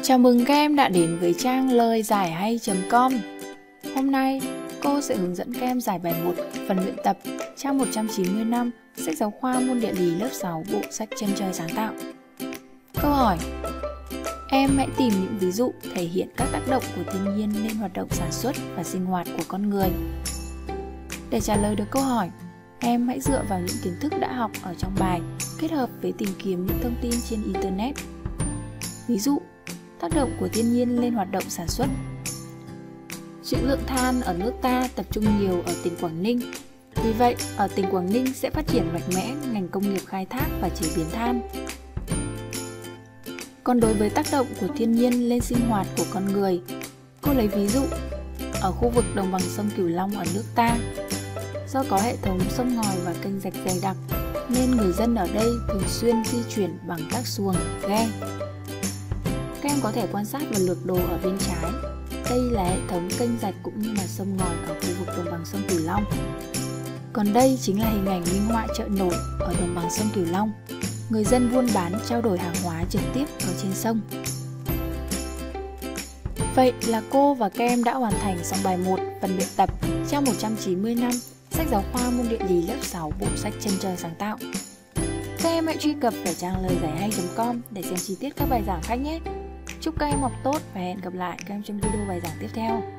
Chào mừng các em đã đến với trang lời giải hay.com. Hôm nay, cô sẽ hướng dẫn các em giải bài 1 phần luyện tập trang 195 sách giáo khoa môn địa lý lớp 6 bộ sách Chân trời sáng tạo. Câu hỏi: em hãy tìm những ví dụ thể hiện các tác động của thiên nhiên lên hoạt động sản xuất và sinh hoạt của con người. Để trả lời được câu hỏi, em hãy dựa vào những kiến thức đã học ở trong bài kết hợp với tìm kiếm những thông tin trên Internet. Ví dụ, tác động của thiên nhiên lên hoạt động sản xuất. Trữ lượng than ở nước ta tập trung nhiều ở tỉnh Quảng Ninh. Vì vậy, ở tỉnh Quảng Ninh sẽ phát triển mạnh mẽ ngành công nghiệp khai thác và chế biến than. Còn đối với tác động của thiên nhiên lên sinh hoạt của con người, cô lấy ví dụ ở khu vực đồng bằng sông Cửu Long ở nước ta. Do có hệ thống sông ngòi và kênh rạch dày đặc, nên người dân ở đây thường xuyên di chuyển bằng các xuồng, ghe. Các em có thể quan sát và lược đồ ở bên trái. Đây là hệ thống kênh rạch cũng như là sông ngòi ở khu vực đồng bằng sông Cửu Long. Còn đây chính là hình ảnh minh họa chợ nổi ở đồng bằng sông Cửu Long. Người dân buôn bán trao đổi hàng hóa trực tiếp ở trên sông. Vậy là cô và các em đã hoàn thành xong bài 1 phần luyện tập trang 190 năm sách giáo khoa môn địa lý lớp 6 bộ sách Chân trời sáng tạo. Các em hãy truy cập vào trang lời giải hay.com để xem chi tiết các bài giảng khác nhé. Chúc các em học tốt và hẹn gặp lại các em trong video bài giảng tiếp theo.